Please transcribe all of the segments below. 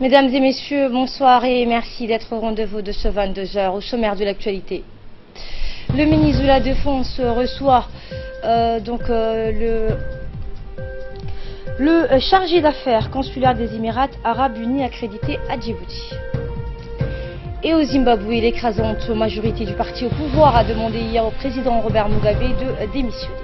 Mesdames et messieurs, bonsoir et merci d'être au rendez-vous de ce 22h au sommaire de l'actualité. Le ministre de la Défense reçoit le chargé d'affaires consulaire des Émirats Arabes Unis accrédité à Djibouti. Et au Zimbabwe, l'écrasante majorité du parti au pouvoir a demandé hier au président Robert Mugabe de démissionner.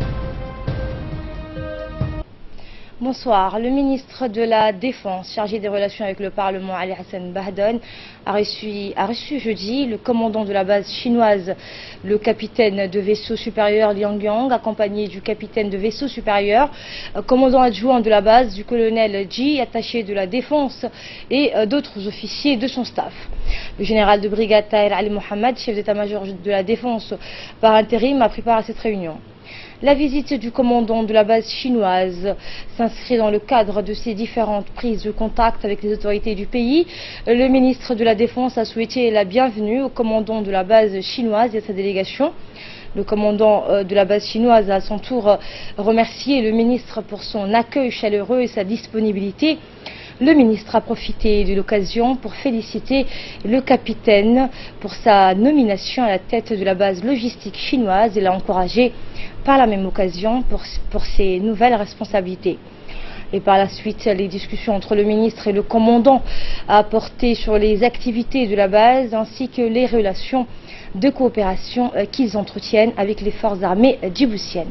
Bonsoir. Le ministre de la Défense, chargé des relations avec le Parlement, Ali Hassan Bahdan, a reçu jeudi le commandant de la base chinoise, le capitaine de vaisseau supérieur Liang Yang, accompagné du capitaine de vaisseau supérieur, commandant adjoint de la base du colonel Ji, attaché de la Défense, et d'autres officiers de son staff. Le général de brigade Tahir Ali Mohamed, chef d'état-major de la Défense par intérim, a pris part à cette réunion. La visite du commandant de la base chinoise s'inscrit dans le cadre de ces différentes prises de contact avec les autorités du pays. Le ministre de la Défense a souhaité la bienvenue au commandant de la base chinoise et à sa délégation. Le commandant de la base chinoise a à son tour remercié le ministre pour son accueil chaleureux et sa disponibilité. Le ministre a profité de l'occasion pour féliciter le capitaine pour sa nomination à la tête de la base logistique chinoise et l'a encouragé par la même occasion pour ses nouvelles responsabilités. Et par la suite, les discussions entre le ministre et le commandant a porté sur les activités de la base ainsi que les relations de coopération qu'ils entretiennent avec les forces armées djiboutiennes.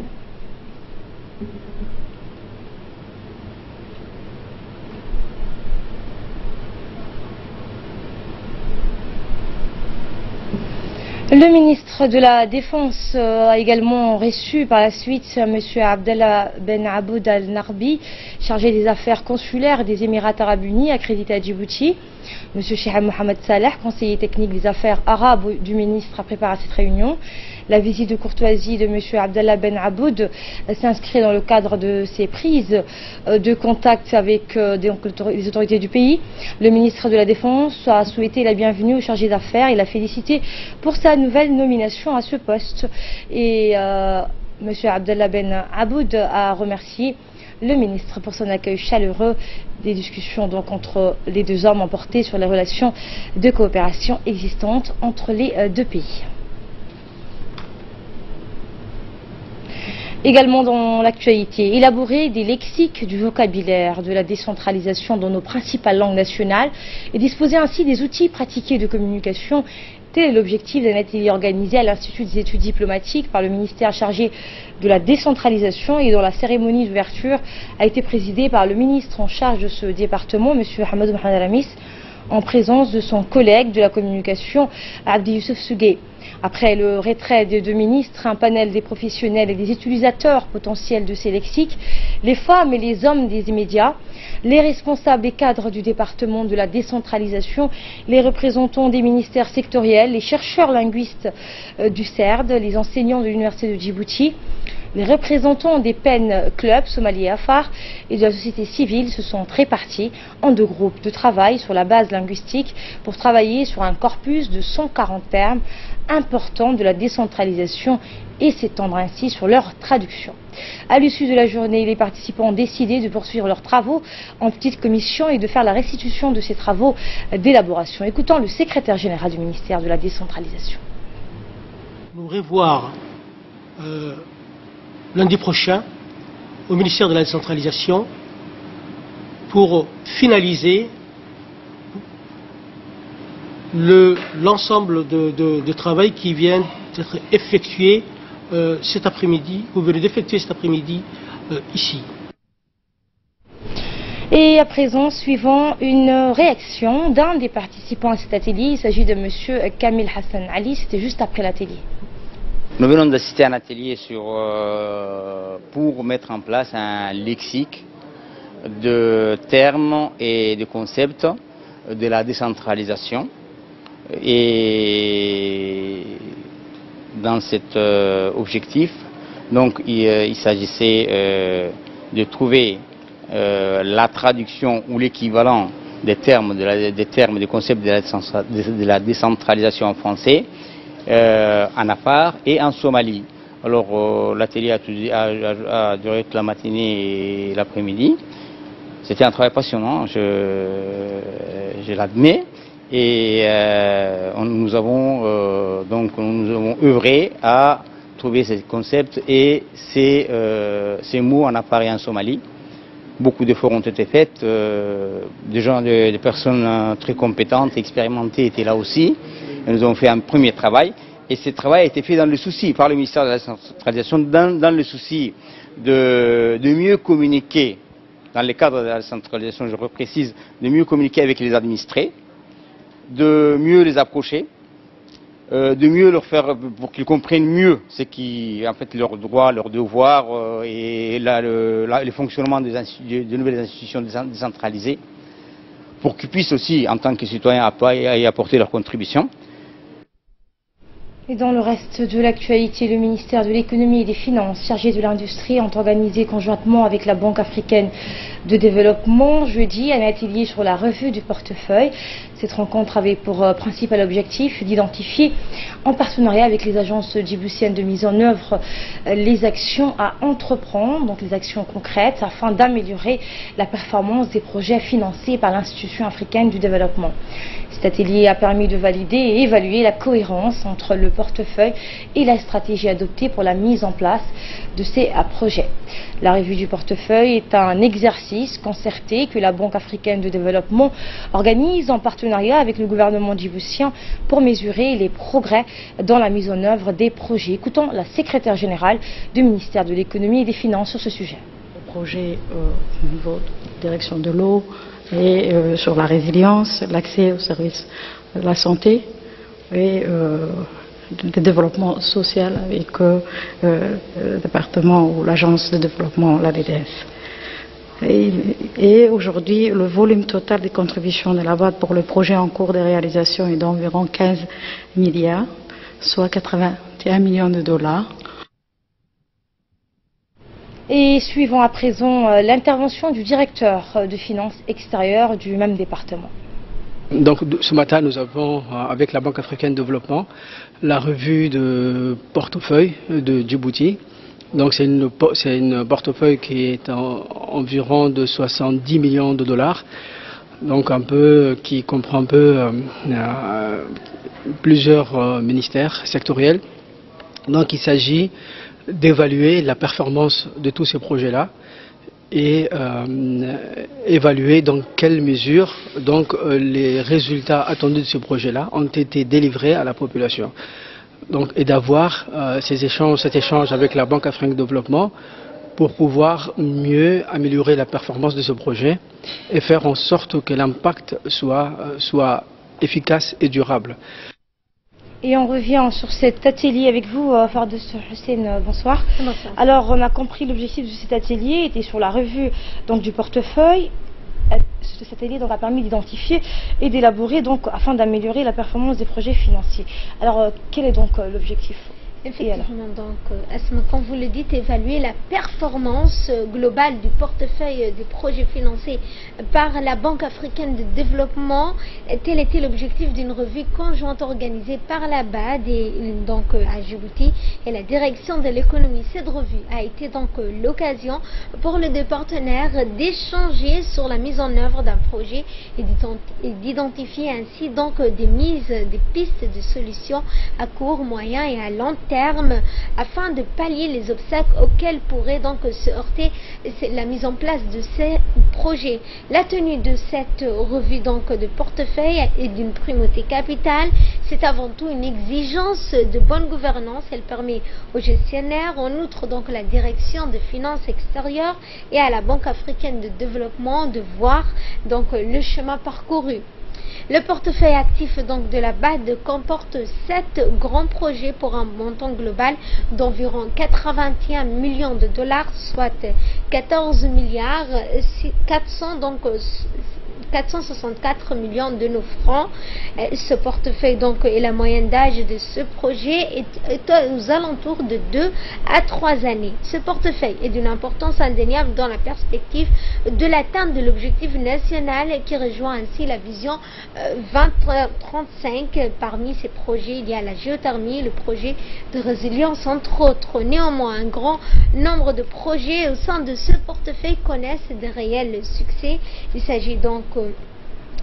Le ministre de la Défense a également reçu par la suite M. Abdallah Ben Aboud Al-Narbi, chargé des affaires consulaires des Émirats Arabes Unis, accrédité à Djibouti. M. Cheikh Mohamed Saleh, conseiller technique des affaires arabes du ministre, a préparé cette réunion. La visite de courtoisie de M. Abdallah Ben Aboud s'inscrit dans le cadre de ses prises de contact avec les autorités du pays. Le ministre de la Défense a souhaité la bienvenue au chargé d'affaires. Il a félicité pour sa nouvelle nomination à ce poste. Et M. Abdallah Ben Aboud a remercié le ministre pour son accueil chaleureux. Des discussions donc entre les deux hommes ont porté sur les relations de coopération existantes entre les deux pays. Également dans l'actualité, élaborer des lexiques du vocabulaire de la décentralisation dans nos principales langues nationales et disposer ainsi des outils pratiqués de communication. Tel est l'objectif d'un atelier organisé à l'Institut des études diplomatiques par le ministère chargé de la décentralisation et dont la cérémonie d'ouverture a été présidée par le ministre en charge de ce département, M. Hamadou Mohamed Ramis, en présence de son collègue de la communication, Abdi Youssef Sougué. Après le retrait des deux ministres, un panel des professionnels et des utilisateurs potentiels de ces lexiques, les femmes et les hommes des médias, les responsables et cadres du département de la décentralisation, les représentants des ministères sectoriels, les chercheurs linguistes du CERD, les enseignants de l'université de Djibouti, les représentants des PEN Club, Somalie et Afar et de la société civile se sont répartis en deux groupes de travail sur la base linguistique pour travailler sur un corpus de 140 termes importants de la décentralisation et s'étendre ainsi sur leur traduction. À l'issue de la journée, les participants ont décidé de poursuivre leurs travaux en petite commission et de faire la restitution de ces travaux d'élaboration. Écoutons le secrétaire général du ministère de la décentralisation. Nous revoir lundi prochain au ministère de la décentralisation pour finaliser l'ensemble de travail qui vient d'être effectué cet après-midi, vous venez d'effectuer cet après-midi ici. Et à présent, suivons une réaction d'un des participants à cet atelier. Il s'agit de M. Kamil Hassan Ali, c'était juste après l'atelier. Nous venons d'assister à un atelier pour mettre en place un lexique de termes et de concepts de la décentralisation. Et dans cet objectif, donc, il s'agissait de trouver la traduction ou l'équivalent des termes, des concepts de la décentralisation en français, en Afar et en Somalie. Alors l'atelier a duré toute la matinée et l'après-midi. C'était un travail passionnant. je l'admets. Et nous avons œuvré à trouver ces concepts et ces mots en appareil en Somalie. Beaucoup d'efforts ont été faits, des personnes très compétentes, expérimentées étaient là aussi. Et nous avons fait un premier travail et ce travail a été fait dans le souci, par le ministère de la décentralisation, dans le souci de mieux communiquer, dans le cadre de la décentralisation, je reprécise, de mieux communiquer avec les administrés, de mieux les approcher, de mieux leur faire, pour qu'ils comprennent mieux ce qui, en fait, leurs droits, leurs devoirs et le fonctionnement de nouvelles institutions décentralisées, pour qu'ils puissent aussi, en tant que citoyens, y apporter leur contribution. Et dans le reste de l'actualité, le ministère de l'économie et des finances, chargé de l'industrie, ont organisé conjointement avec la Banque africaine de développement jeudi un atelier sur la revue du portefeuille. Cette rencontre avait pour principal objectif d'identifier, en partenariat avec les agences djiboutiennes de mise en œuvre, les actions à entreprendre, donc les actions concrètes, afin d'améliorer la performance des projets financés par l'institution africaine du développement. Cet atelier a permis de valider et évaluer la cohérence entre le portefeuille et la stratégie adoptée pour la mise en place de ces projets. La revue du portefeuille est un exercice concerté que la Banque africaine de développement organise en partenariat avec le gouvernement djiboutien pour mesurer les progrès dans la mise en œuvre des projets. Écoutons la secrétaire générale du ministère de l'économie et des finances sur ce sujet. Le projet au niveau de la direction de l'eau et sur la résilience, l'accès aux services de la santé et le développement social avec le département ou l'agence de développement, la DDS. Et aujourd'hui, le volume total des contributions de la BAD pour le projet en cours de réalisation est d'environ 15 milliards, soit 81 millions de dollars. Et suivons à présent l'intervention du directeur de finances extérieures du même département. Donc ce matin, nous avons, avec la Banque africaine de développement, la revue de portefeuille de Djibouti. Donc c'est une portefeuille qui est environ de 70 millions de dollars. Donc qui comprend plusieurs ministères sectoriels. Donc il s'agit d'évaluer la performance de tous ces projets-là et évaluer dans quelle mesure les résultats attendus de ce projet-là ont été délivrés à la population. Donc, et d'avoir cet échange avec la Banque africaine de développement pour pouvoir mieux améliorer la performance de ce projet et faire en sorte que l'impact soit efficace et durable. Et on revient sur cet atelier avec vous, Fardous Hussein, bonsoir. Bonsoir. Alors, on a compris l'objectif de cet atelier était sur la revue du portefeuille. Cet atelier a permis d'identifier et d'élaborer afin d'améliorer la performance des projets financiers. Alors, quel est donc l'objectif ? Effectivement, donc, comme vous le dites, évaluer la performance globale du portefeuille des projets financés par la Banque africaine de développement. Tel était l'objectif d'une revue conjointe organisée par la BAD et à Djibouti et la direction de l'économie. Cette revue a été donc l'occasion pour les deux partenaires d'échanger sur la mise en œuvre d'un projet et d'identifier ainsi des pistes de solutions à court, moyen et à long terme afin de pallier les obstacles auxquels pourrait se heurter la mise en place de ces projets. La tenue de cette revue de portefeuille est d'une primauté capitale. C'est avant tout une exigence de bonne gouvernance. Elle permet aux gestionnaires, en outre la direction de finances extérieures et à la Banque africaine de développement de voir le chemin parcouru. Le portefeuille actif de la BAD comporte 7 grands projets pour un montant global d'environ 81 millions de dollars, soit 14 milliards 464 millions de nos francs. Ce portefeuille et la moyenne d'âge de ce projet est aux alentours de 2 à 3 années. Ce portefeuille est d'une importance indéniable dans la perspective de l'atteinte de l'objectif national qui rejoint ainsi la vision 2035. Parmi ces projets, il y a la géothermie, le projet de résilience entre autres. Néanmoins, un grand nombre de projets au sein de ce portefeuille connaissent de réels succès. Il s'agit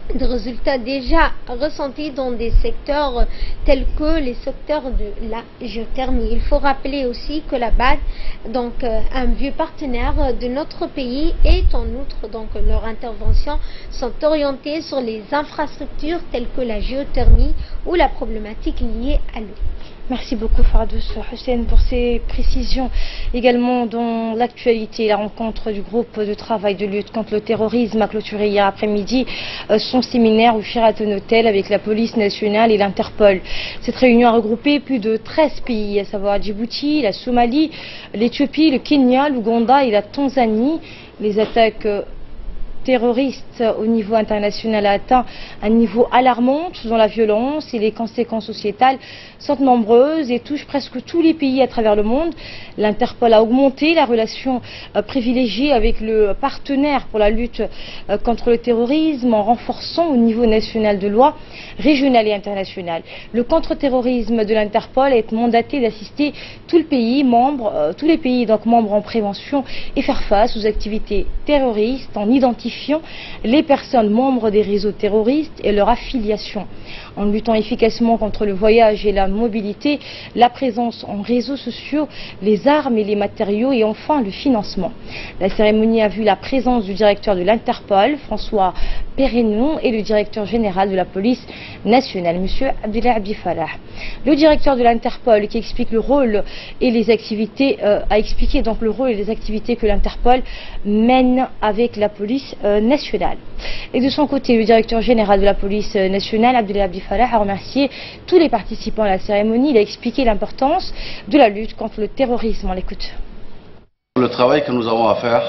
des résultats déjà ressentis dans des secteurs tels que les secteurs de la géothermie. Il faut rappeler aussi que la BAD, donc un vieux partenaire de notre pays, et en outre donc leurs interventions sont orientées sur les infrastructures telles que la géothermie ou la problématique liée à l'eau. Merci beaucoup Fardous Hussein pour ces précisions. Également dans l'actualité, la rencontre du groupe de travail de lutte contre le terrorisme a clôturé hier après-midi son séminaire au Sheraton Hotel avec la police nationale et l'Interpol. Cette réunion a regroupé plus de 13 pays, à savoir Djibouti, la Somalie, l'Éthiopie, le Kenya, l'Ouganda et la Tanzanie. Les attaques terroristes au niveau international a atteint un niveau alarmant, dont la violence et les conséquences sociétales sont nombreuses et touchent presque tous les pays à travers le monde. L'Interpol a augmenté la relation privilégiée avec le partenaire pour la lutte contre le terrorisme en renforçant au niveau national de loi, régional et international. Le contre-terrorisme de l'Interpol est mandaté d'assister tous les pays membres en prévention et faire face aux activités terroristes en identifiant les personnes membres des réseaux terroristes et leur affiliation. En luttant efficacement contre le voyage et la mobilité, la présence en réseaux sociaux, les armes et les matériaux et enfin le financement. La cérémonie a vu la présence du directeur de l'Interpol, François Perrennon, et le directeur général de la police nationale, M. Abdullah Abdi Falah. Le directeur de l'Interpol qui explique le rôle et les activités, a expliqué donc le rôle et les activités que l'Interpol mène avec la police nationale. Et de son côté, le directeur général de la police nationale, Abdullah Abdi Falah, a remercié tous les participants à la cérémonie. Il a expliqué l'importance de la lutte contre le terrorisme. On l'écoute. Le travail que nous avons à faire,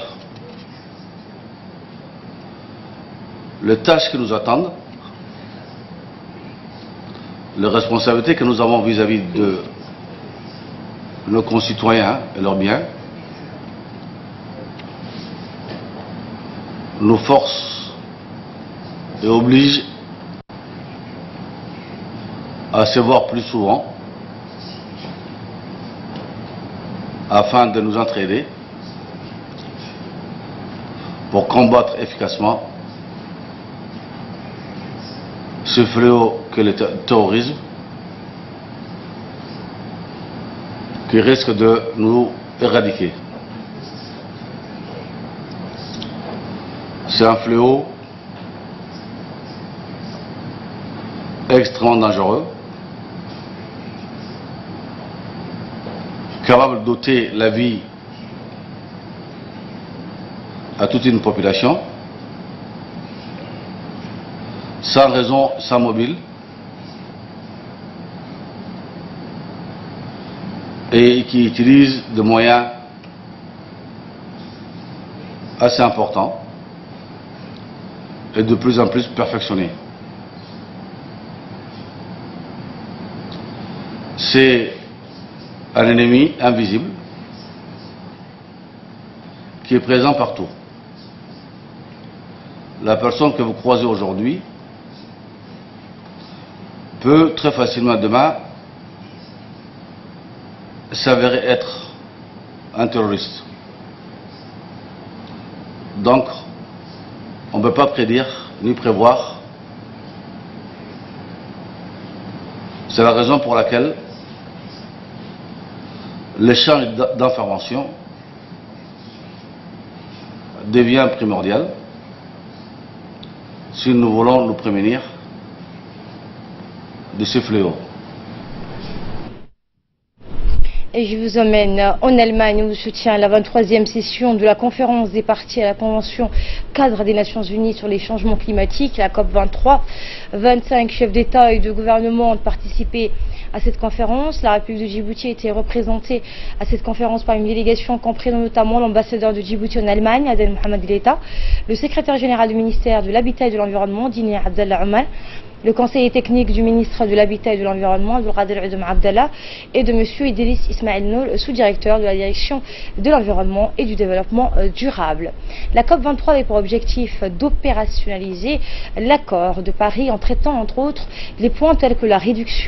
les tâches qui nous attendent, les responsabilités que nous avons vis-à-vis de nos concitoyens et leurs biens, nous forcent et obligent à se voir plus souvent afin de nous entraider pour combattre efficacement ce fléau que le terrorisme qui risque de nous éradiquer. C'est un fléau extrêmement dangereux, capable d'ôter la vie à toute une population, sans raison, sans mobile, et qui utilise des moyens assez importants et de plus en plus perfectionnés. C'est un ennemi invisible qui est présent partout. La personne que vous croisez aujourd'hui peut très facilement demain s'avérer être un terroriste. Donc, on ne peut pas prédire ni prévoir. C'est la raison pour laquelle l'échange d'informations devient primordial si nous voulons nous prémunir de ce fléau. Et je vous emmène en Allemagne où se tient la 23e session de la conférence des parties à la Convention cadre des Nations Unies sur les changements climatiques, la COP23. 25 chefs d'État et de gouvernement ont participé à cette conférence. La République de Djibouti a été représentée à cette conférence par une délégation comprenant notamment l'ambassadeur de Djibouti en Allemagne, Adel Mohamed Ileta, le secrétaire général du ministère de l'Habitat et de l'Environnement, Dini Abdallah Omar, le conseiller technique du ministre de l'Habitat et de l'Environnement, Abdelkader Oudem Abdallah, et de M. Idriss Ismail Nour, sous-directeur de la direction de l'environnement et du développement durable. La COP23 avait pour objectif d'opérationnaliser l'accord de Paris en traitant entre autres les points tels que la réduction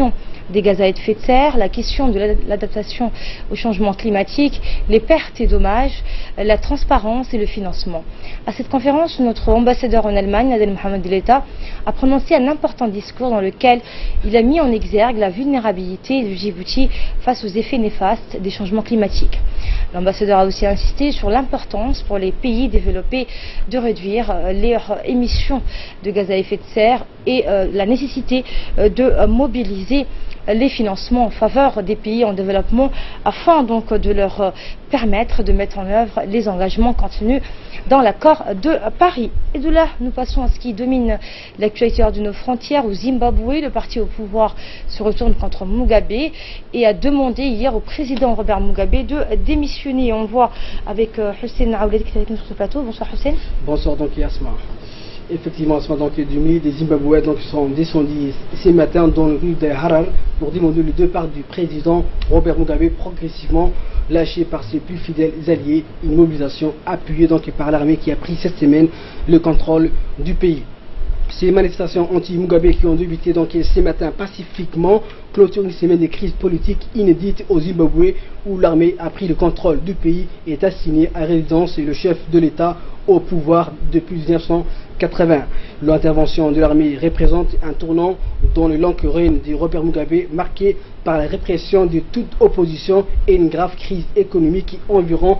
des gaz à effet de serre, la question de l'adaptation au changement climatique, les pertes et dommages, la transparence et le financement. À cette conférence, notre ambassadeur en Allemagne, Adel Mohamed Deleta, a prononcé un important discours dans lequel il a mis en exergue la vulnérabilité du Djibouti face aux effets néfastes des changements climatiques. L'ambassadeur a aussi insisté sur l'importance pour les pays développés de réduire leurs émissions de gaz à effet de serre et la nécessité de mobiliser les financements en faveur des pays en développement afin donc de leur permettre de mettre en œuvre les engagements contenus dans l'accord de Paris. Et de là, nous passons à ce qui domine l'actualité hors de nos frontières. Au Zimbabwe, le parti au pouvoir se retourne contre Mugabe et a demandé hier au président Robert Mugabe de démissionner. On le voit avec Hussein Aouled qui est avec nous sur ce plateau. Bonsoir Hussein. Bonsoir donc Yasma. Effectivement, ce matin, des milliers de Zimbabwéens sont descendus ce matin dans le rue de Harare pour demander le départ du président Robert Mugabe, progressivement lâché par ses plus fidèles alliés. Une mobilisation appuyée donc par l'armée qui a pris cette semaine le contrôle du pays. Ces manifestations anti-Mugabe qui ont débuté donc ce matin pacifiquement clôturent une semaine de crise politique inédite au Zimbabwe où l'armée a pris le contrôle du pays et est assigné à résidence et le chef de l'État au pouvoir depuis 1980. L'intervention de l'armée représente un tournant dans le long règne de Robert Mugabe marqué par la répression de toute opposition et une grave crise économique qui environ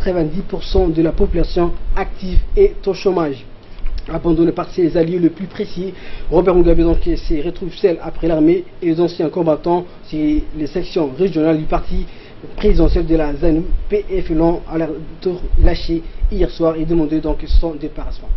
90% de la population active est au chômage. Abandonné par ses alliés les plus précis, Robert Mugabe donc se retrouve seul après l'armée et les anciens combattants, c'est les sections régionales du parti présidentiel de la ZANU-PF l'ont à leur tour lâché hier soir et demandé donc son débarrassement.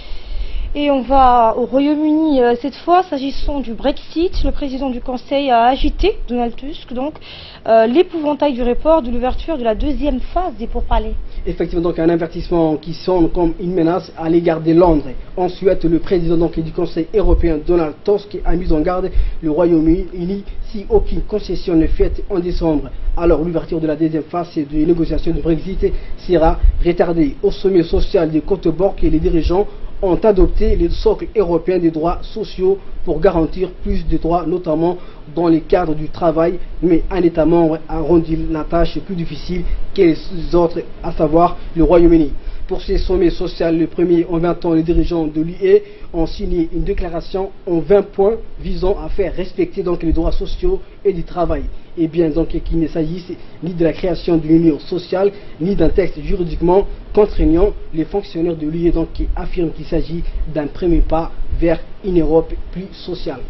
Et on va au Royaume-Uni cette fois, s'agissant du Brexit. Le président du Conseil a agité, Donald Tusk, donc, l'épouvantail du report de l'ouverture de la deuxième phase des pourparlers. Effectivement, donc un avertissement qui sonne comme une menace à l'égard de Londres. Ensuite, le président donc, du Conseil européen, Donald Tusk, a mis en garde le Royaume-Uni si aucune concession n'est faite en décembre. Alors l'ouverture de la deuxième phase de négociation du Brexit sera retardée. Au sommet social de Göteborg, les dirigeants ont adopté le socle européen des droits sociaux pour garantir plus de droits, notamment dans le cadre du travail, mais un État membre a rendu la tâche plus difficile que les autres, à savoir le Royaume-Uni. Pour ce sommet social, le premier en 20 ans, les dirigeants de l'UE ont signé une déclaration en 20 points visant à faire respecter donc les droits sociaux et du travail. Et bien donc qu'il ne s'agisse ni de la création d'une union sociale, ni d'un texte juridiquement contraignant, les fonctionnaires de l'UE donc qui affirment qu'il s'agit d'un premier pas vers une Europe plus sociale.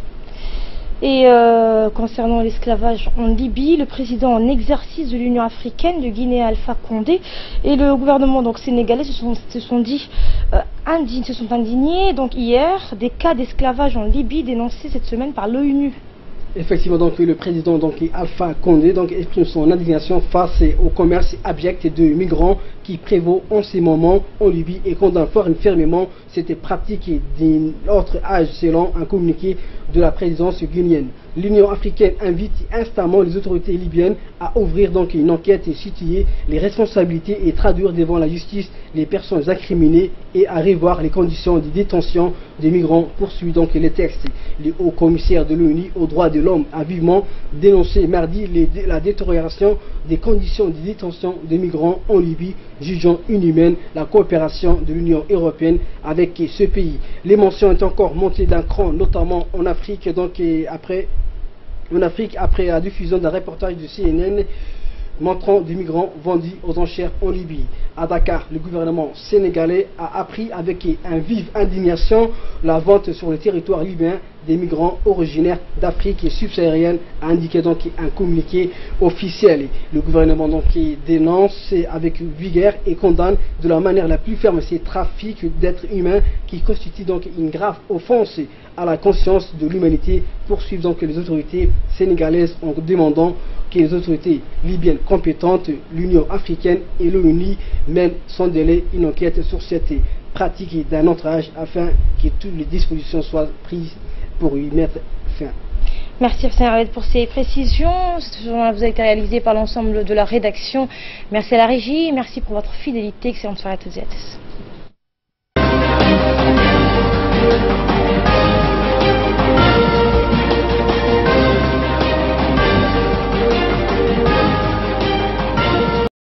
Et concernant l'esclavage en Libye, le président en exercice de l'Union africaine de Guinée, Alpha Condé, et le gouvernement donc sénégalais se sont indignés donc hier des cas d'esclavage en Libye dénoncés cette semaine par l'ONU. Effectivement, donc le président donc Alpha Condé donc exprime son indignation face au commerce abject de migrants qui prévaut en ces moments en Libye et condamne fort et fermement cette pratique d'un autre âge selon un communiqué de la présidence guinéenne. L'Union africaine invite instamment les autorités libyennes à ouvrir donc une enquête et situer les responsabilités et traduire devant la justice les personnes incriminées et à revoir les conditions de détention des migrants, poursuit donc les textes. Le haut commissaire de l'ONU aux droits de l'homme a vivement dénoncé mardi la détérioration des conditions de détention des migrants en Libye, jugeant inhumaine la coopération de l'Union européenne avec ce pays. Les mentions ont encore monté d'un cran, notamment en Afrique, donc après la diffusion d'un reportage de CNN montrant des migrants vendus aux enchères en Libye. À Dakar, le gouvernement sénégalais a appris avec une vive indignation la vente sur le territoire libyen des migrants originaires d'Afrique subsaharienne, a indiqué donc un communiqué officiel. Le gouvernement donc dénonce avec vigueur et condamne de la manière la plus ferme ces trafics d'êtres humains qui constituent donc une grave offense à la conscience de l'humanité. Poursuivent donc les autorités sénégalaises en demandant que les autorités libyennes compétentes, l'Union africaine et l'ONU mènent sans délai une enquête sur cette pratique d'un autre âge afin que toutes les dispositions soient prises pour y mettre fin. Merci Hussein pour ces précisions. Ce journal vous a été réalisé par l'ensemble de la rédaction. Merci à la régie, merci pour votre fidélité. Excellente soirée à toutes et à tous.